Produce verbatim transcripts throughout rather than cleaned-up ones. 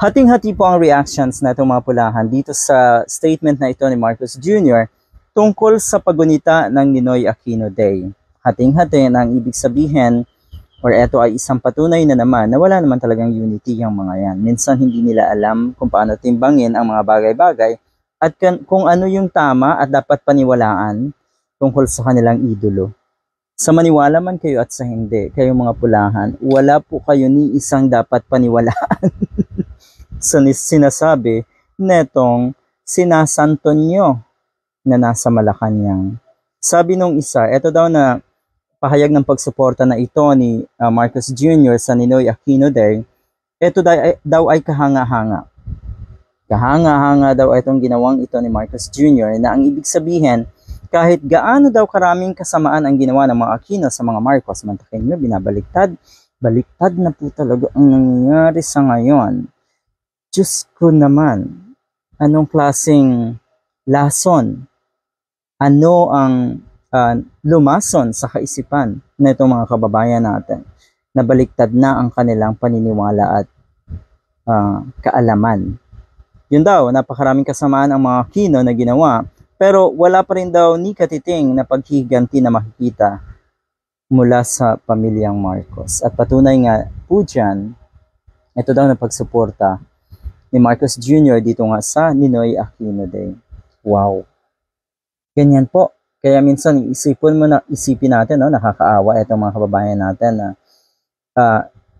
Hating-hati po ang reactions na itong mga pulahan dito sa statement na ito ni Marcos Junior tungkol sa pagunita ng Ninoy Aquino Day. Hating-hati na ang ibig sabihin, or ito ay isang patunay na naman na wala naman talagang unity yung mga yan. Minsan hindi nila alam kung paano timbangin ang mga bagay-bagay at kung ano yung tama at dapat paniwalaan tungkol sa kanilang idolo. Sa maniwala man kayo at sa hindi, kayong mga pulahan, wala po kayo ni isang dapat paniwalaan. So sinasabi netong sinasanto nyo na nasa Malacanang. Sabi nung isa, ito daw na pahayag ng pagsuporta na ito ni uh, Marcos Junior sa Ninoy Aquino Day, ito daw ay, daw ay kahanga-hanga. Kahanga-hanga daw itong ginawang ito ni Marcos Junior na ang ibig sabihin, kahit gaano daw karaming kasamaan ang ginawa ng mga Aquino sa mga Marcos, mantakin nyo, binabaliktad, baliktad na po talaga ang nangyayari sa ngayon. Diyos ko naman, anong klaseng lason? Ano ang uh, lumason sa kaisipan na itong mga kababayan natin na baliktad na ang kanilang paniniwala at uh, kaalaman? Yun daw, napakaraming kasamaan ang mga Aquino na ginawa, pero wala pa rin daw ni katiting na paghihiganti na makikita mula sa pamilyang Marcos. At patunay nga po dyan, ito daw na pagsuporta ni Marcos Junior dito nga sa Ninoy Aquino Day. Wow! Ganyan po. Kaya minsan isipin mo na, isipin natin, no, nakakaawa itong mga kababayan natin na uh,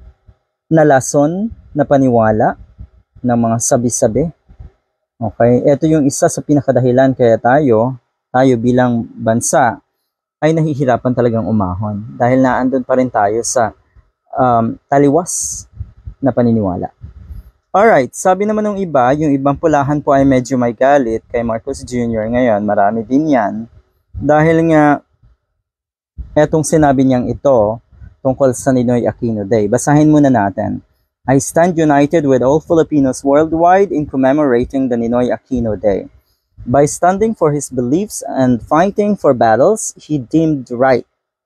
nalason na paniwala ng mga sabi-sabi. Okay, ito yung isa sa pinakadahilan kaya tayo, tayo bilang bansa ay nahihirapan talagang umahon dahil naandun pa rin tayo sa um, taliwas na paniniwala. Alright, sabi naman ng iba, yung ibang pulahan po ay medyo may galit kay Marcos Junior Ngayon, marami din yan dahil nga etong sinabi niyang ito tungkol sa Ninoy Aquino Day. Basahin muna natin. I stand united with all Filipinos worldwide in commemorating the Ninoy Aquino Day. By standing for his beliefs and fighting for battles he deemed right.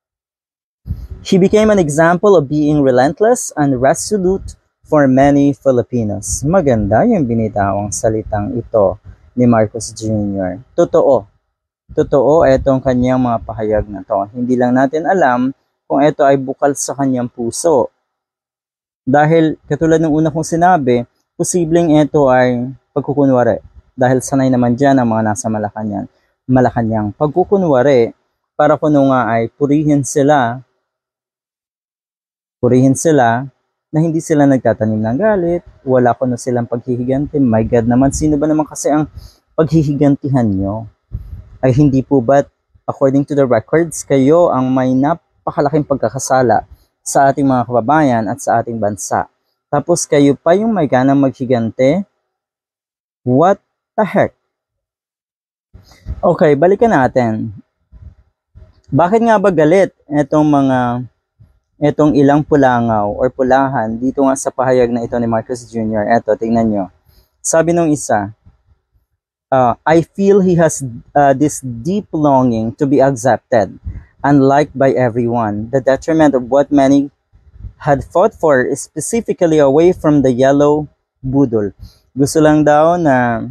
He became an example of being relentless and resolute for many Filipinos. Maganda yung binitawang salitang ito ni Marcos Junior Totoo. Totoo itong kanyang mga pahayag na to. Hindi lang natin alam kung ito ay bukal sa kanyang puso. Dahil katulad ng una kong sinabi, posibleng ito ay pagkukunwari. Dahil sanay naman dyan ang mga nasa Malacanang. Malacanang. Pagkukunwari, para kuno nga ay purihin sila, purihin sila na hindi sila nagtatanim ng galit, wala kuno silang paghihiganti. My God naman, sino ba naman kasi ang paghihigantihan nyo? Ay hindi po ba't, according to the records, kayo ang may napakalaking pagkakasala sa ating mga kababayan at sa ating bansa. Tapos kayo pa yung may ganang maghigante? What the heck? Okay, balikan natin. Bakit nga ba galit itong mga, itong ilang pulangaw or pulahan dito nga sa pahayag na ito ni Marcos Junior? Eto, tingnan nyo. Sabi nung isa, uh, I feel he has uh, this deep longing to be accepted and liked by everyone, the detriment of what many had fought for, specifically away from the yellow budol. Gusto lang daw na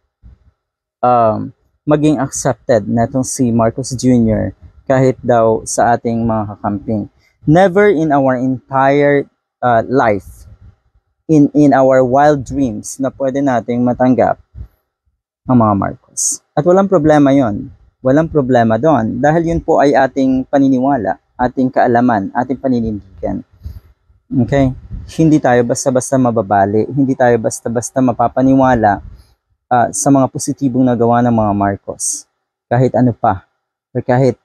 um, maging accepted na itong si Marcos Junior kahit daw sa ating mga kakamping. Never in our entire uh, life, in, in our wild dreams, na pwede nating matanggap ang mga Marcos. At walang problema yon. Walang problema doon dahil yun po ay ating paniniwala, ating kaalaman, ating paninindigan. Okay? Hindi tayo basta-basta mababali, hindi tayo basta-basta mapapaniwala uh, sa mga positibong nagawa ng mga Marcos. Kahit ano pa, or kahit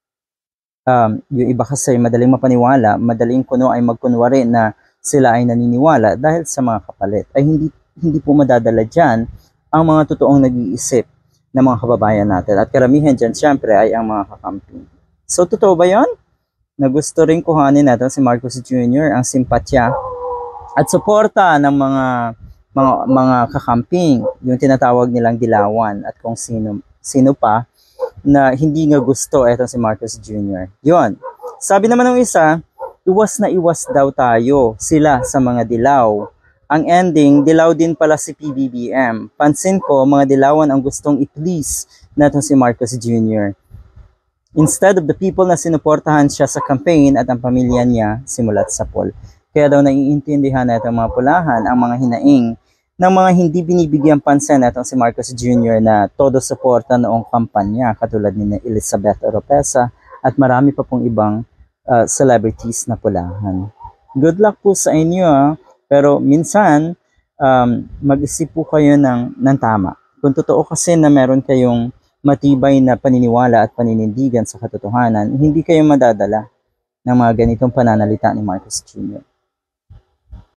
um, yung iba kasi madaling mapaniwala, madaling kuno ay magkunwari na sila ay naniniwala dahil sa mga kapalit. Ay hindi, hindi po madadala dyan ang mga totoong nag-iisip ng mga kababayan natin. At karamihan dyan, syempre, ay ang mga kakamping. So, totoo ba yun? Na gusto rin kuhanin natin si Marcos Junior ang simpatya at suporta ng mga mga mga kakamping, yung tinatawag nilang dilawan at kung sino, sino pa na hindi nga gusto eto si Marcos Junior Yun. Sabi naman ng isa, iwas na iwas daw tayo sila sa mga dilaw ang ending, dilaw din pala si P B B M. Pansin ko, mga dilawan ang gustong i-please natin si Marcos Junior Instead of the people na sinuportahan siya sa campaign at ang pamilya niya simulat sa poll. Kaya daw naiintindihan natin mga pulahan ang mga hinaing ng mga hindi binibigyang pansin natong si Marcos Junior na todo suporta noong kampanya katulad ni Elizabeth Oropesa at marami pa pong ibang uh, celebrities na pulahan. Good luck po sa inyo, ah. Pero minsan um, mag-isip po kayo ng, ng tama. Kung totoo kasi na meron kayong matibay na paniniwala at paninindigan sa katotohanan, hindi kayo madadala ng mga ganitong pananalita ni Marcos Junior